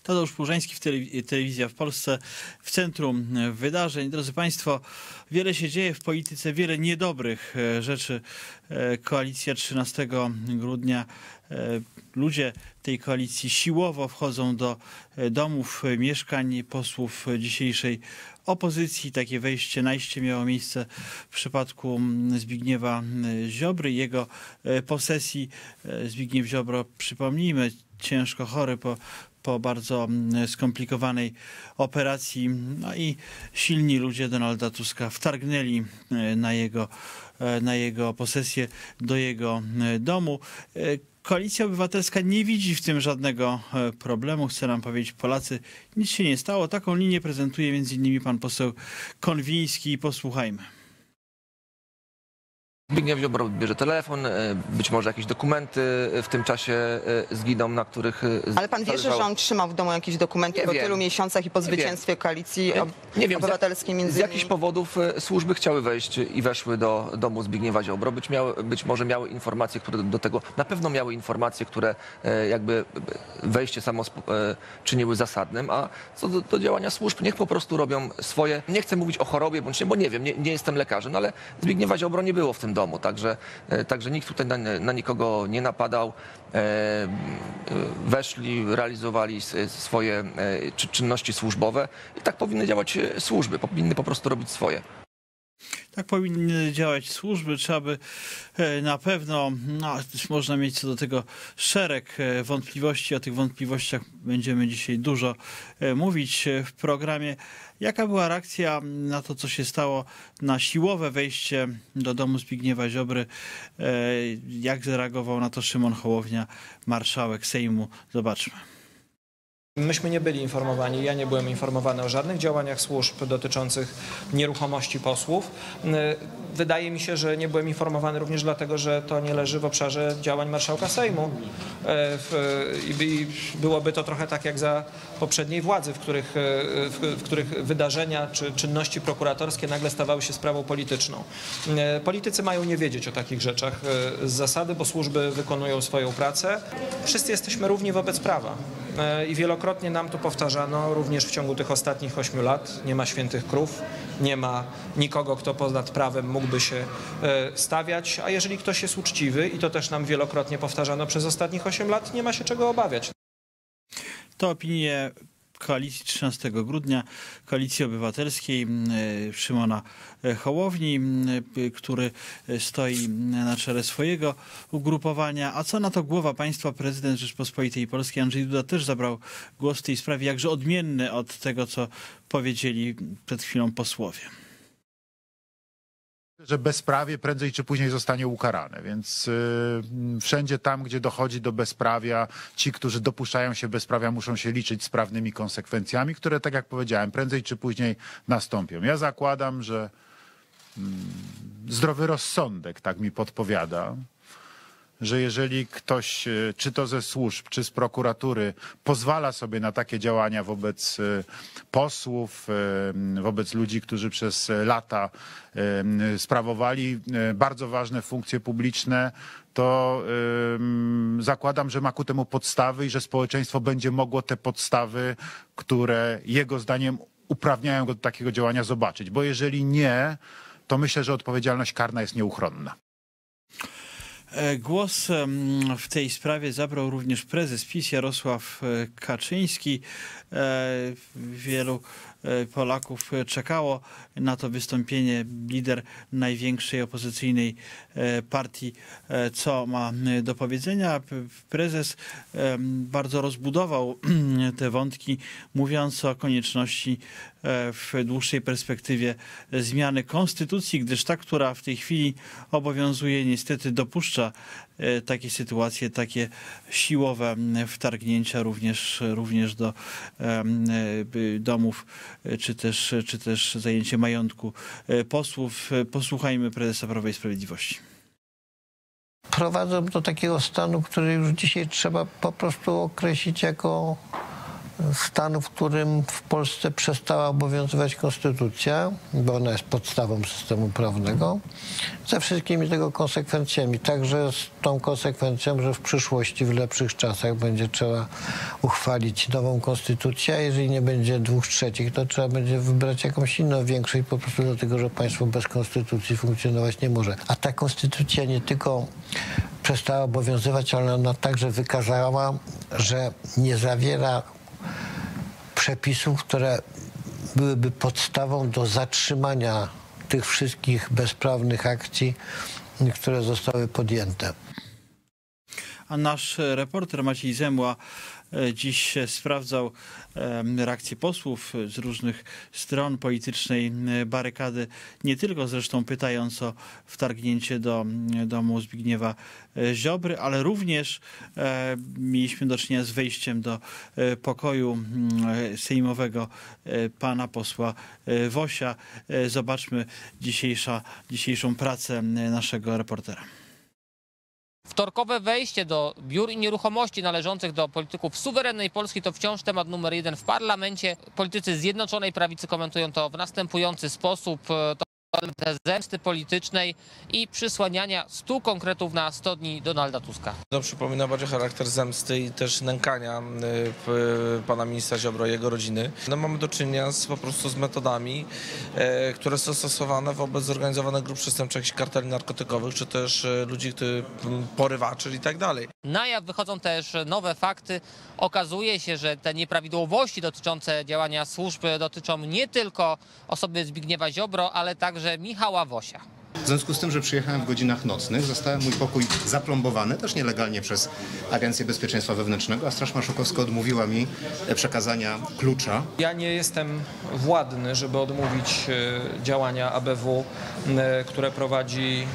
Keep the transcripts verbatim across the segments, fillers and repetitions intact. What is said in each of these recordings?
Tadeusz Płużański, w telewizja w Polsce, w centrum wydarzeń. Drodzy Państwo, wiele się dzieje w polityce, wiele niedobrych rzeczy. Koalicja trzynastego grudnia. Ludzie tej koalicji siłowo wchodzą do domów, mieszkań posłów dzisiejszej opozycji. Takie wejście, najście miało miejsce w przypadku Zbigniewa Ziobry, jego posesji. Zbigniew Ziobro, przypomnijmy, ciężko chory po, po bardzo skomplikowanej operacji. No i silni ludzie Donalda Tuska wtargnęli na jego, na jego posesję, do jego domu. Koalicja Obywatelska nie widzi w tym żadnego problemu. Chce nam powiedzieć, Polacy, nic się nie stało. Taką linię prezentuje między innymi pan poseł Konwiński. Posłuchajmy. Zbigniew Ziobro bierze telefon, być może jakieś dokumenty w tym czasie zginą, na których Ale pan wie, że on trzymał w domu jakieś dokumenty nie po wiem. tylu miesiącach i po zwycięstwie koalicji nie, nie wiem, obywatelskiej między z jakich powodów służby chciały wejść i weszły do domu Zbigniewa Ziobro. Być, miały, być może miały informacje, które do tego, na pewno miały informacje, które jakby wejście samo czyniły zasadnym, a co do, do działania służb, niech po prostu robią swoje. Nie chcę mówić o chorobie, bądź nie, bo nie wiem, nie, nie jestem lekarzem, no ale Zbigniewa Ziobro nie było w tym domu, także, także nikt tutaj na, na nikogo nie napadał. Weszli, realizowali swoje czynności służbowe i tak powinny działać służby, powinny po prostu robić swoje. Tak powinny działać służby, trzeba by na pewno, no, można mieć co do tego szereg wątpliwości, o tych wątpliwościach będziemy dzisiaj dużo mówić w programie. Jaka była reakcja na to, co się stało, na siłowe wejście do domu Zbigniewa Ziobry? Jak zareagował na to Szymon Hołownia, marszałek Sejmu? Zobaczmy. Myśmy nie byli informowani, ja nie byłem informowany o żadnych działaniach służb dotyczących nieruchomości posłów. Wydaje mi się, że nie byłem informowany również dlatego, że to nie leży w obszarze działań marszałka Sejmu. I byłoby to trochę tak jak za poprzedniej władzy, w których, w których wydarzenia czy czynności prokuratorskie nagle stawały się sprawą polityczną. Politycy mają nie wiedzieć o takich rzeczach z zasady, bo służby wykonują swoją pracę. Wszyscy jesteśmy równi wobec prawa. I wielokrotnie nam to powtarzano, również w ciągu tych ostatnich ośmiu lat. Nie ma świętych krów, nie ma nikogo, kto ponad prawem mógłby się stawiać, a jeżeli ktoś jest uczciwy, i to też nam wielokrotnie powtarzano przez ostatnich osiem lat, nie ma się czego obawiać. To opinie Koalicji trzynastego grudnia, Koalicji Obywatelskiej, Szymona Hołowni, który stoi na czele swojego ugrupowania. A co na to głowa państwa? Prezydent Rzeczypospolitej Polskiej Andrzej Duda też zabrał głos w tej sprawie, jakże odmienny od tego, co powiedzieli przed chwilą posłowie. Że bezprawie prędzej czy później zostanie ukarane, więc yy, wszędzie tam, gdzie dochodzi do bezprawia, ci, którzy dopuszczają się bezprawia, muszą się liczyć z prawnymi konsekwencjami, które, tak jak powiedziałem, prędzej czy później nastąpią. Ja zakładam, że yy, zdrowy rozsądek tak mi podpowiada, że jeżeli ktoś, czy to ze służb, czy z prokuratury, pozwala sobie na takie działania wobec posłów, wobec ludzi, którzy przez lata sprawowali bardzo ważne funkcje publiczne, to zakładam, że ma ku temu podstawy i że społeczeństwo będzie mogło te podstawy, które jego zdaniem uprawniają go do takiego działania, zobaczyć. Bo jeżeli nie, to myślę, że odpowiedzialność karna jest nieuchronna. Głos w tej sprawie zabrał również prezes PiS Jarosław Kaczyński. Wielu Polaków czekało na to wystąpienie. Lider największej opozycyjnej partii, co ma do powiedzenia. Prezes bardzo rozbudował te wątki, mówiąc o konieczności w dłuższej perspektywie zmiany konstytucji, gdyż ta, która w tej chwili obowiązuje, niestety dopuszcza takie sytuacje, takie siłowe wtargnięcia również, również do domów, czy też, czy też zajęcie majątku posłów. Posłuchajmy prezesa Prawa i Sprawiedliwości. Prowadzą do takiego stanu, który już dzisiaj trzeba po prostu określić jako stan, w którym w Polsce przestała obowiązywać konstytucja, bo ona jest podstawą systemu prawnego, ze wszystkimi tego konsekwencjami. Także z tą konsekwencją, że w przyszłości, w lepszych czasach będzie trzeba uchwalić nową konstytucję, a jeżeli nie będzie dwóch trzecich, to trzeba będzie wybrać jakąś inną większość po prostu dlatego, że państwo bez konstytucji funkcjonować nie może. A ta konstytucja nie tylko przestała obowiązywać, ale ona także wykazała, że nie zawiera przepisów, które byłyby podstawą do zatrzymania tych wszystkich bezprawnych akcji, które zostały podjęte. A nasz reporter Maciej Zemła dziś sprawdzał reakcje posłów z różnych stron politycznej barykady, nie tylko zresztą pytając o wtargnięcie do domu Zbigniewa Ziobry, ale również mieliśmy do czynienia z wejściem do pokoju sejmowego pana posła Wosia. Zobaczmy dzisiejsza, dzisiejszą pracę naszego reportera. Wtorkowe wejście do biur i nieruchomości należących do polityków suwerennej Polski to wciąż temat numer jeden w parlamencie. Politycy Zjednoczonej Prawicy komentują to w następujący sposób. To zemsty politycznej i przysłaniania stu konkretów na sto dni Donalda Tuska. To przypomina bardziej charakter zemsty i też nękania pana ministra Ziobro i jego rodziny. No, mamy do czynienia z, po prostu z metodami, e, które są stosowane wobec zorganizowanych grup przestępczych, jakichś karteli narkotykowych, czy też e, ludzi, którzy porywaczy i tak dalej. Na jaw wychodzą też nowe fakty. Okazuje się, że te nieprawidłowości dotyczące działania służb dotyczą nie tylko osoby Zbigniewa Ziobro, ale także Michała Wosia. W związku z tym, że przyjechałem w godzinach nocnych, zostałem mój pokój zaplombowany, też nielegalnie przez Agencję Bezpieczeństwa Wewnętrznego, a Straż Marszałkowska odmówiła mi przekazania klucza. Ja nie jestem władny, żeby odmówić działania A B W, które prowadzi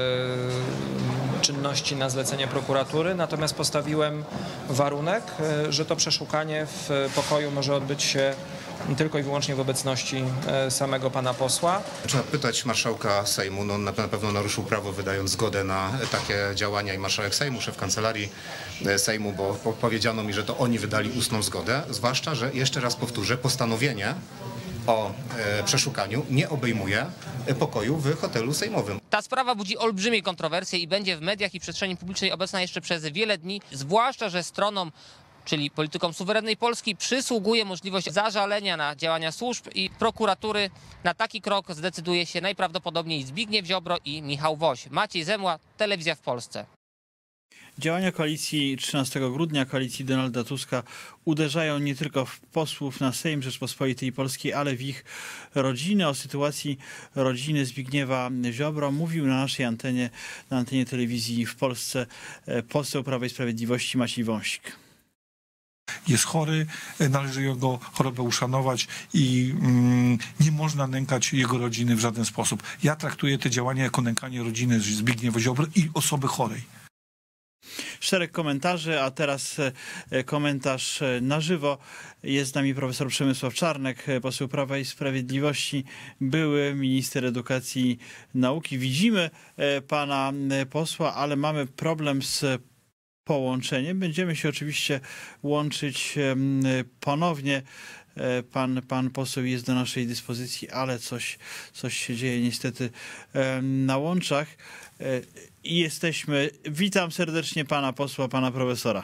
czynności na zlecenie prokuratury, natomiast postawiłem warunek, że to przeszukanie w pokoju może odbyć się tylko i wyłącznie w obecności samego pana posła. Trzeba pytać marszałka Sejmu, no na pewno naruszył prawo, wydając zgodę na takie działania, i marszałek Sejmu, szef kancelarii Sejmu, bo powiedziano mi, że to oni wydali ustną zgodę, zwłaszcza, że jeszcze raz powtórzę, postanowienie o e, przeszukaniu nie obejmuje pokoju w hotelu sejmowym. Ta sprawa budzi olbrzymie kontrowersje i będzie w mediach i przestrzeni publicznej obecna jeszcze przez wiele dni, zwłaszcza że stronom, czyli politykom suwerennej Polski, przysługuje możliwość zażalenia na działania służb i prokuratury. Na taki krok zdecyduje się najprawdopodobniej Zbigniew Ziobro i Michał Woś. Maciej Zemła, Telewizja w Polsce. Działania koalicji trzynastego grudnia, koalicji Donalda Tuska uderzają nie tylko w posłów na Sejm Rzeczpospolitej Polskiej, ale w ich rodziny. O sytuacji rodziny Zbigniewa Ziobro mówił na naszej antenie, na antenie telewizji w Polsce poseł Prawa i Sprawiedliwości Maciej Wąsik. Jest chory, należy jego chorobę uszanować i mm, nie można nękać jego rodziny w żaden sposób. Ja traktuję te działania jako nękanie rodziny Zbigniewa Ziobry i osoby chorej. Szereg komentarzy, a teraz komentarz na żywo. Jest z nami profesor Przemysław Czarnek, poseł Prawa i Sprawiedliwości, były minister edukacji i nauki. Widzimy pana posła, ale mamy problem z połączeniem. Będziemy się oczywiście łączyć ponownie. Pan, pan poseł jest do naszej dyspozycji, ale coś, coś się dzieje niestety na łączach. I jesteśmy. Witam serdecznie pana posła, pana profesora.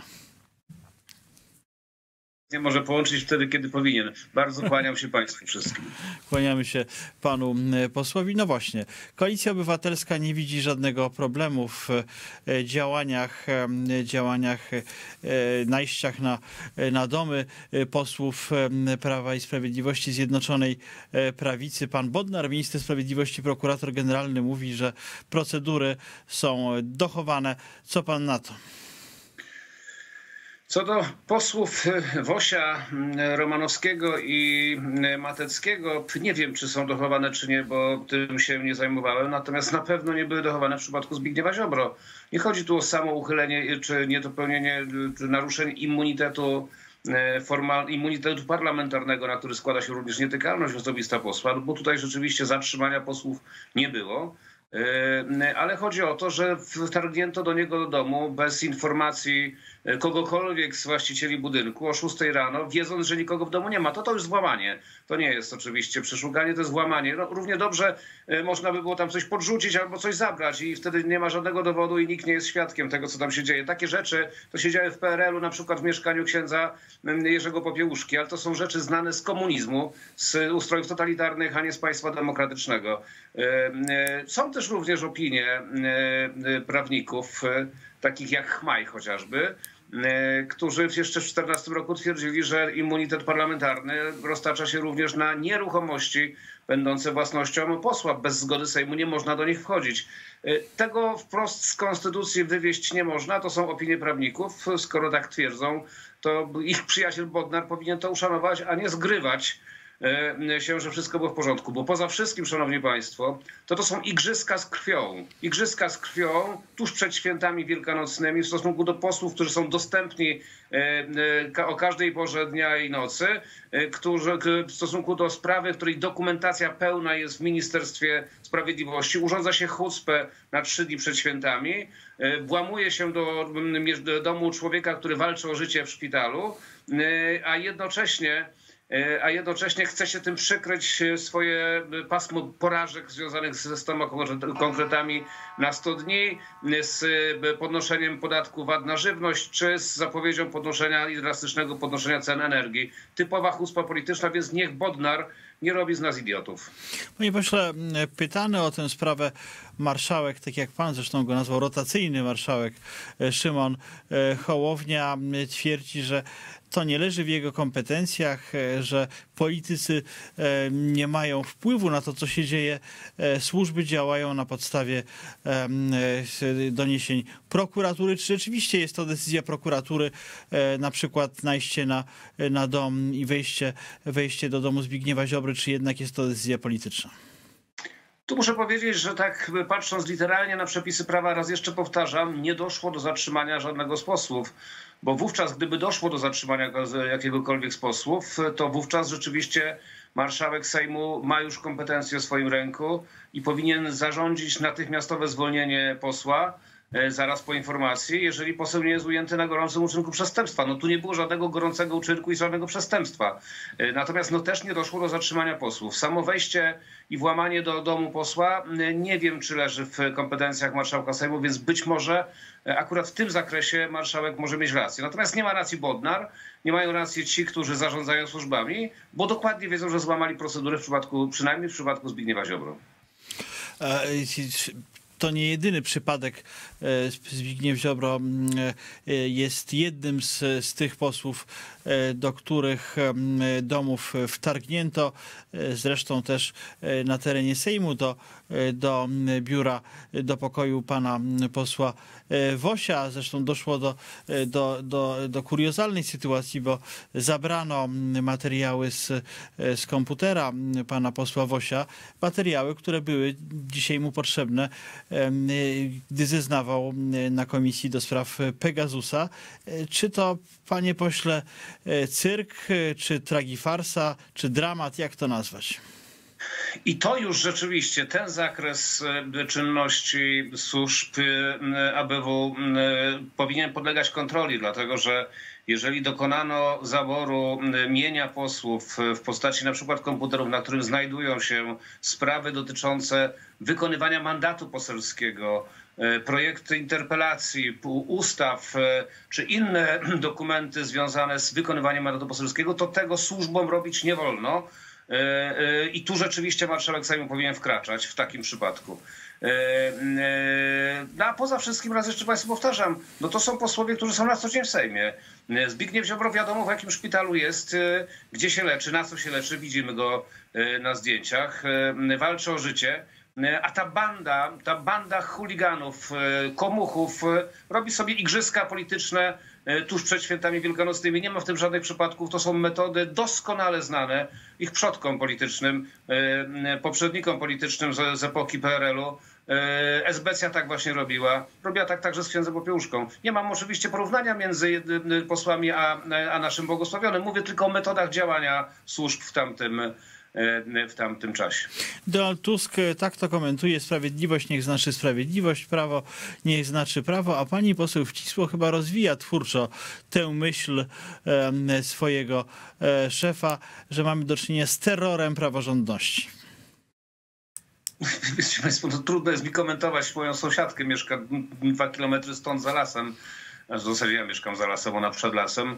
Nie może połączyć wtedy, kiedy powinien. Bardzo kłaniam się państwu wszystkim. Kłaniamy się panu posłowi. No właśnie, Koalicja Obywatelska nie widzi żadnego problemu w działaniach, działaniach, najściach na, na domy posłów Prawa i Sprawiedliwości, Zjednoczonej Prawicy. Pan Bodnar, minister sprawiedliwości, prokurator generalny, mówi, że procedury są dochowane. Co pan na to? Co do posłów Wosia, Romanowskiego i Mateckiego, nie wiem, czy są dochowane, czy nie, bo tym się nie zajmowałem. Natomiast na pewno nie były dochowane w przypadku Zbigniewa Ziobro. Nie chodzi tu o samo uchylenie, czy niedopełnienie, czy naruszenie immunitetu, formal, immunitetu parlamentarnego, na który składa się również nietykalność osobista posła, bo tutaj rzeczywiście zatrzymania posłów nie było. Ale chodzi o to, że wtargnięto do niego do domu bez informacji kogokolwiek z właścicieli budynku o szóstej rano, wiedząc, że nikogo w domu nie ma. To to już włamanie. To nie jest oczywiście przeszukanie, to jest włamanie. No, równie dobrze można by było tam coś podrzucić albo coś zabrać i wtedy nie ma żadnego dowodu i nikt nie jest świadkiem tego, co tam się dzieje. Takie rzeczy to się dzieje w P R L u, na przykład w mieszkaniu księdza Jerzego Popiełuszki, ale to są rzeczy znane z komunizmu, z ustrojów totalitarnych, a nie z państwa demokratycznego. Są też również opinie prawników, takich jak Chmaj chociażby, którzy jeszcze w tysiąc dziewięćset czternastym roku twierdzili, że immunitet parlamentarny roztacza się również na nieruchomości będące własnością posła. Bez zgody Sejmu nie można do nich wchodzić. Tego wprost z konstytucji wywieźć nie można. To są opinie prawników. Skoro tak twierdzą, to ich przyjaciel Bodnar powinien to uszanować, a nie zgrywać się, że wszystko było w porządku. Bo poza wszystkim, szanowni państwo, to to są igrzyska z krwią. Igrzyska z krwią tuż przed świętami wielkanocnymi w stosunku do posłów, którzy są dostępni o każdej porze dnia i nocy, którzy w stosunku do sprawy, której dokumentacja pełna jest w Ministerstwie Sprawiedliwości, urządza się chucpę na trzy dni przed świętami, włamuje się do, do domu człowieka, który walczy o życie w szpitalu, a jednocześnie a jednocześnie chce się tym przykryć swoje pasmo porażek związanych ze stoma konkretami na sto dni, z podnoszeniem podatku V A T na żywność, czy z zapowiedzią podnoszenia i drastycznego podnoszenia cen energii. Typowa chucpa polityczna, więc niech Bodnar nie robi z nas idiotów. Panie pośle, pytany o tę sprawę marszałek, tak jak pan zresztą go nazwał, rotacyjny marszałek Szymon Hołownia twierdzi, że to nie leży w jego kompetencjach, że politycy nie mają wpływu na to, co się dzieje. Służby działają na podstawie doniesień prokuratury. Czy rzeczywiście jest to decyzja prokuratury, na przykład najście na, na dom i wejście, wejście do domu Zbigniewa Ziobry, czy jednak jest to decyzja polityczna? Tu muszę powiedzieć, że tak patrząc literalnie na przepisy prawa, raz jeszcze powtarzam, nie doszło do zatrzymania żadnego z posłów, bo wówczas, gdyby doszło do zatrzymania jakiegokolwiek z posłów, to wówczas rzeczywiście marszałek Sejmu ma już kompetencje w swoim ręku i powinien zarządzić natychmiastowe zwolnienie posła zaraz po informacji, jeżeli poseł nie jest ujęty na gorącym uczynku przestępstwa. No tu nie było żadnego gorącego uczynku i żadnego przestępstwa. Natomiast no też nie doszło do zatrzymania posłów. Samo wejście i włamanie do domu posła nie wiem, czy leży w kompetencjach marszałka Sejmu, więc być może akurat w tym zakresie marszałek może mieć rację. Natomiast nie ma racji Bodnar, nie mają racji ci, którzy zarządzają służbami, bo dokładnie wiedzą, że złamali procedurę w przypadku, przynajmniej w przypadku Zbigniewa Ziobro. To nie jedyny przypadek. Zbigniew Ziobro jest jednym z, z tych posłów, do których domów wtargnięto. Zresztą też na terenie Sejmu do, do biura, do pokoju pana posła Wosia. Zresztą doszło do, do, do, do kuriozalnej sytuacji, bo zabrano materiały z, z komputera pana posła Wosia. Materiały, które były dzisiaj mu potrzebne, gdy zeznawał na komisji do spraw Pegasusa. Czy to, panie pośle, cyrk, czy tragifarsa, czy dramat, jak to nazwać? I to już rzeczywiście ten zakres czynności służb A B W powinien podlegać kontroli, dlatego że jeżeli dokonano zaboru mienia posłów w postaci na przykład komputerów, na którym znajdują się sprawy dotyczące wykonywania mandatu poselskiego, projekty interpelacji, ustaw czy inne dokumenty związane z wykonywaniem mandatu poselskiego, to tego służbom robić nie wolno. I tu rzeczywiście marszałek Sejmu powinien wkraczać w takim przypadku. No, a poza wszystkim, raz jeszcze państwu powtarzam, no to są posłowie, którzy są na co dzień w Sejmie. Zbigniew Ziobro wiadomo, w jakim szpitalu jest, gdzie się leczy, na co się leczy, widzimy go na zdjęciach, walczy o życie. A ta banda, ta banda chuliganów, komuchów robi sobie igrzyska polityczne tuż przed świętami wielkanocnymi. Nie ma w tym żadnych przypadków. To są metody doskonale znane ich przodkom politycznym, poprzednikom politycznym z, z epoki P R L u. Esbecja tak właśnie robiła. Robiła tak także z księdzem Popiełuszką. Nie mam oczywiście porównania między posłami a, a naszym błogosławionym. Mówię tylko o metodach działania służb w tamtym, w tamtym czasie. Donald Tusk tak to komentuje: sprawiedliwość niech znaczy sprawiedliwość, prawo niech znaczy prawo, a pani poseł Wcisło chyba rozwija twórczo tę myśl swojego szefa, że mamy do czynienia z terrorem praworządności. Wiecie państwo, to trudno jest mi komentować. Moją sąsiadkę mieszka dwa kilometry stąd za lasem. W zasadzie ja mieszkam za lasem, ona przed lasem.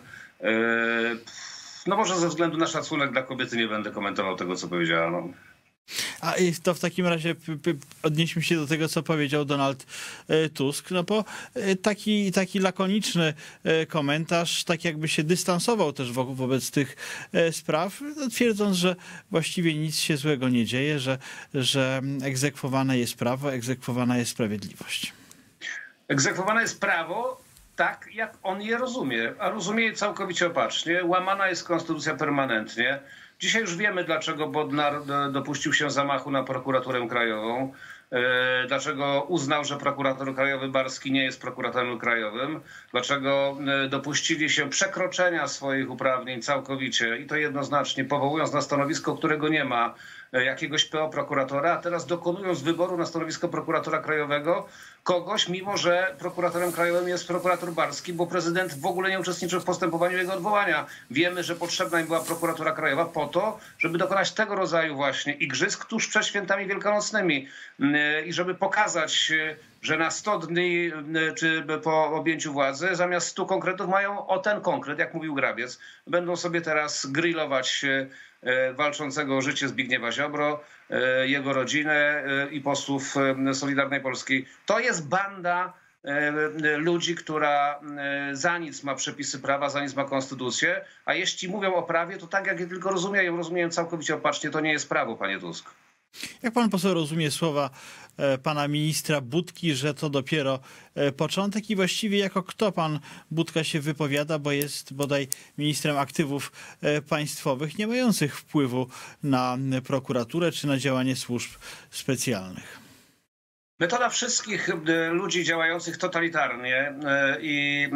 No może ze względu na szacunek dla kobiety nie będę komentował tego, co powiedziała. No. A to w takim razie odnieśmy się do tego, co powiedział Donald Tusk, no bo taki, taki lakoniczny komentarz, tak jakby się dystansował też wo wobec tych spraw, twierdząc, że właściwie nic się złego nie dzieje, że, że egzekwowane jest prawo, egzekwowana jest sprawiedliwość. Egzekwowane jest prawo tak, jak on je rozumie, a rozumie je całkowicie opacznie. Łamana jest konstytucja permanentnie. Dzisiaj już wiemy, dlaczego Bodnar dopuścił się zamachu na prokuraturę krajową, dlaczego uznał, że prokurator krajowy Barski nie jest prokuratorem krajowym, dlaczego dopuścili się przekroczenia swoich uprawnień całkowicie i to jednoznacznie, powołując na stanowisko, którego nie ma, jakiegoś P O prokuratora, a teraz dokonując wyboru na stanowisko prokuratora krajowego kogoś, mimo że prokuratorem krajowym jest prokurator Barski, bo prezydent w ogóle nie uczestniczył w postępowaniu jego odwołania. Wiemy, że potrzebna im była prokuratura krajowa po to, żeby dokonać tego rodzaju właśnie igrzysk tuż przed świętami wielkanocnymi i żeby pokazać, że na sto dni czy po objęciu władzy zamiast stu konkretów mają o ten konkret, jak mówił Grabiec. Będą sobie teraz grillować walczącego o życie Zbigniewa Ziobro, jego rodzinę i posłów Solidarnej Polski. To jest banda ludzi, która za nic ma przepisy prawa, za nic ma konstytucję, a jeśli mówią o prawie, to tak jak je tylko rozumieją, rozumieją całkowicie opacznie, to nie jest prawo, panie Tusk. Jak pan poseł rozumie słowa pana ministra Budki, że to dopiero początek i właściwie jako kto pan Budka się wypowiada, bo jest bodaj ministrem aktywów państwowych, nie mających wpływu na prokuraturę czy na działanie służb specjalnych? Metoda wszystkich ludzi działających totalitarnie i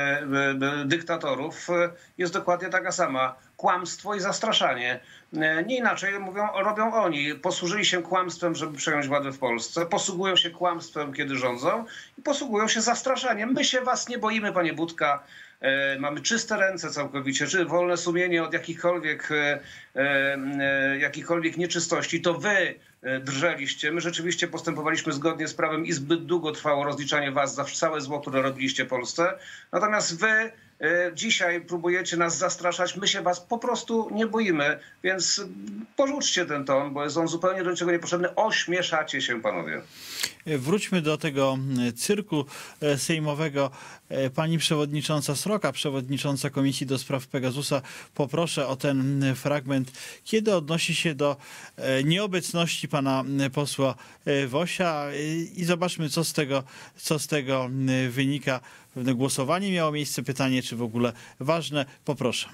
dyktatorów jest dokładnie taka sama. Kłamstwo i zastraszanie. Nie inaczej mówią, robią oni. Posłużyli się kłamstwem, żeby przejąć władzę w Polsce. Posługują się kłamstwem, kiedy rządzą i posługują się zastraszaniem. My się was nie boimy, panie Budka. Mamy czyste ręce całkowicie, czy wolne sumienie od jakichkolwiek, jakichkolwiek nieczystości. To wy drżeliście. My rzeczywiście postępowaliśmy zgodnie z prawem i zbyt długo trwało rozliczanie was za całe zło, które robiliście Polsce. Natomiast wy dzisiaj próbujecie nas zastraszać. My się was po prostu nie boimy, więc porzućcie ten ton, bo jest on zupełnie do niczego niepotrzebny. Ośmieszacie się, panowie. Wróćmy do tego cyrku sejmowego. Pani przewodnicząca Sroka, przewodnicząca Komisji do Spraw Pegasusa, poproszę o ten fragment, kiedy odnosi się do nieobecności pana posła Wosia i zobaczmy, co z tego, co z tego wynika. Pewne głosowanie miało miejsce, pytanie, czy w ogóle ważne. Poproszę.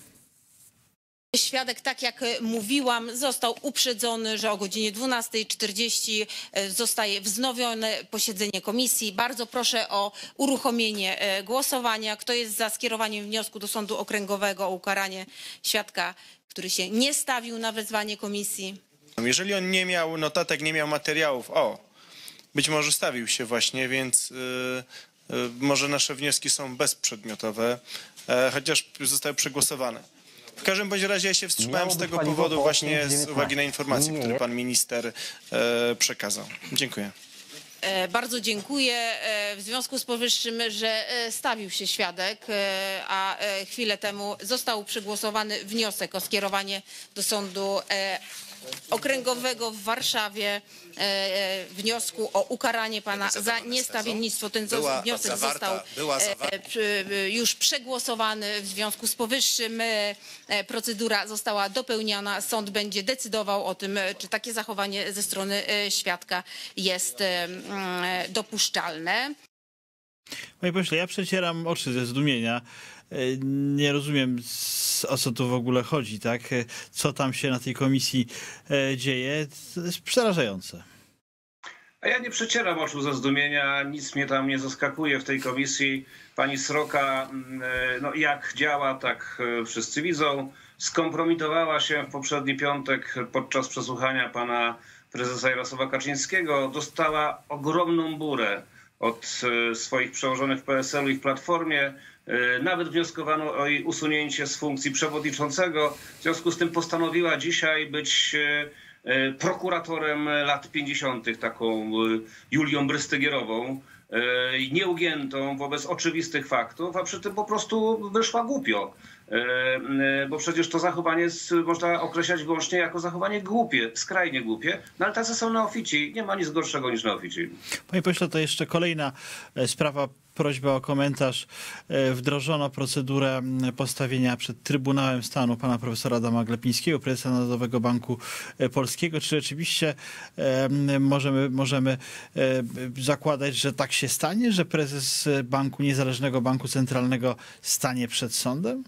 Świadek, tak jak mówiłam, został uprzedzony, że o godzinie dwunastej czterdzieści zostaje wznowione posiedzenie komisji. Bardzo proszę o uruchomienie głosowania. Kto jest za skierowaniem wniosku do Sądu Okręgowego o ukaranie świadka, który się nie stawił na wezwanie komisji? Jeżeli on nie miał notatek, nie miał materiałów, o, być może stawił się właśnie, więc yy, yy, może nasze wnioski są bezprzedmiotowe, yy, chociaż zostały przegłosowane. W każdym bądź razie ja się wstrzymałem z tego powodu właśnie z uwagi na informacje, które pan minister e, przekazał. Dziękuję. Bardzo dziękuję. W związku z powyższym, że stawił się świadek, a chwilę temu został przegłosowany wniosek o skierowanie do Sądu Okręgowego w Warszawie wniosku o ukaranie pana za niestawiennictwo. Ten wniosek został już przegłosowany. W związku z powyższym procedura została dopełniona. Sąd będzie decydował o tym, czy takie zachowanie ze strony świadka jest dopuszczalne. Panie pośle, ja przecieram oczy ze zdumienia. Nie rozumiem, o co tu w ogóle chodzi, tak? Co tam się na tej komisji dzieje. To jest przerażające. A ja nie przecieram oczu ze zdumienia, nic mnie tam nie zaskakuje w tej komisji. Pani Sroka, no jak działa, tak wszyscy widzą. Skompromitowała się w poprzedni piątek podczas przesłuchania pana prezesa Jarosława Kaczyńskiego. Dostała ogromną burę od swoich przełożonych w P S L u i w Platformie. Nawet wnioskowano o jej usunięcie z funkcji przewodniczącego. W związku z tym postanowiła dzisiaj być prokuratorem lat pięćdziesiątych, taką Julią Brystygierową, nieugiętą wobec oczywistych faktów, a przy tym po prostu wyszła głupio. Bo przecież to zachowanie jest, można określać wyłącznie jako zachowanie głupie, skrajnie głupie, no ale tacy są neofici, nie ma nic gorszego niż neofici. Panie pośle, to jeszcze kolejna sprawa, prośba o komentarz. Wdrożono procedurę postawienia przed Trybunałem Stanu pana profesora Adama Glapińskiego, prezesa Narodowego Banku Polskiego. Czy rzeczywiście możemy, możemy zakładać, że tak się stanie, że prezes banku, niezależnego banku centralnego stanie przed sądem?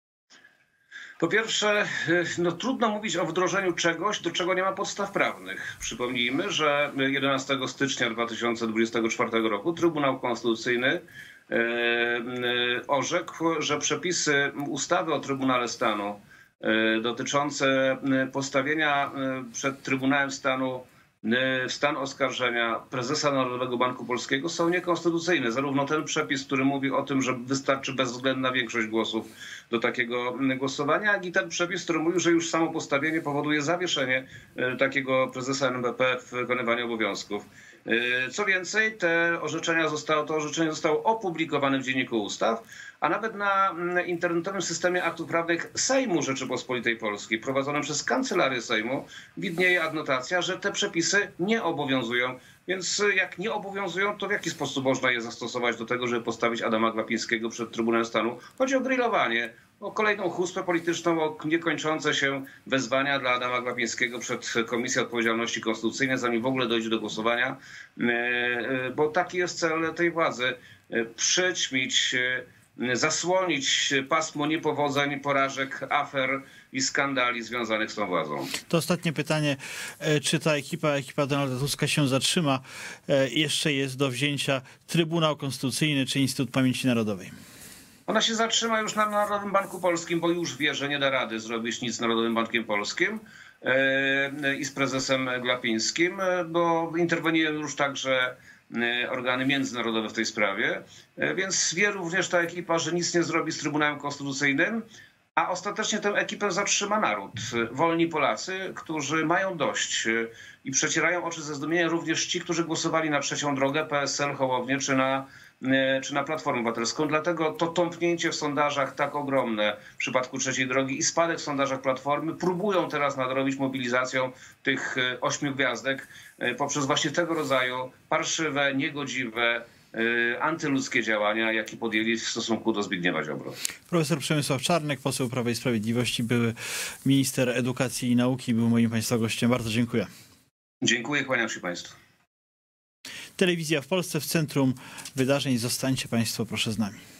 Po pierwsze, no trudno mówić o wdrożeniu czegoś, do czego nie ma podstaw prawnych. Przypomnijmy, że jedenastego stycznia dwa tysiące dwudziestego czwartego roku Trybunał Konstytucyjny orzekł, że przepisy ustawy o Trybunale Stanu dotyczące postawienia przed Trybunałem Stanu w stan oskarżenia prezesa Narodowego Banku Polskiego są niekonstytucyjne. Zarówno ten przepis, który mówi o tym, że wystarczy bezwzględna większość głosów do takiego głosowania, jak i ten przepis, który mówi, że już samo postawienie powoduje zawieszenie takiego prezesa N B P w wykonywaniu obowiązków. Co więcej, te orzeczenia zostało, to orzeczenie zostało opublikowane w Dzienniku Ustaw, a nawet na internetowym systemie aktów prawnych Sejmu Rzeczypospolitej Polskiej, prowadzonym przez Kancelarię Sejmu, widnieje adnotacja, że te przepisy nie obowiązują. Więc jak nie obowiązują, to w jaki sposób można je zastosować do tego, żeby postawić Adama Glapińskiego przed Trybunałem Stanu? Chodzi o grillowanie, o kolejną chucpę polityczną, o niekończące się wezwania dla Adama Glapińskiego przed Komisją Odpowiedzialności Konstytucyjnej, zanim w ogóle dojdzie do głosowania, bo taki jest cel tej władzy. Przyćmić, zasłonić pasmo niepowodzeń, porażek, afer i skandali związanych z tą władzą. To ostatnie pytanie. Czy ta ekipa, ekipa Donalda Tuska się zatrzyma? Jeszcze jest do wzięcia Trybunał Konstytucyjny czy Instytut Pamięci Narodowej? Ona się zatrzyma już na Narodowym Banku Polskim, bo już wie, że nie da rady zrobić nic z Narodowym Bankiem Polskim i z prezesem Glapińskim, bo interweniują już także organy międzynarodowe w tej sprawie, więc wie również ta ekipa, że nic nie zrobi z Trybunałem Konstytucyjnym, a ostatecznie tę ekipę zatrzyma naród. Wolni Polacy, którzy mają dość i przecierają oczy ze zdumienia, również ci, którzy głosowali na Trzecią Drogę, P S L, Hołownię czy na, czy na Platformę Obywatelską. Dlatego to tąpnięcie w sondażach tak ogromne w przypadku Trzeciej Drogi i spadek w sondażach Platformy próbują teraz nadrobić mobilizacją tych ośmiu gwiazdek poprzez właśnie tego rodzaju parszywe, niegodziwe, antyludzkie działania, jakie podjęli w stosunku do Zbigniewa Ziobro. Profesor Przemysław Czarnek, poseł Prawa i Sprawiedliwości, były minister edukacji i nauki, był moim państwa gościem. Bardzo dziękuję. Dziękuję, kłaniam się państwu. Telewizja w Polsce w centrum wydarzeń. Zostańcie państwo proszę z nami.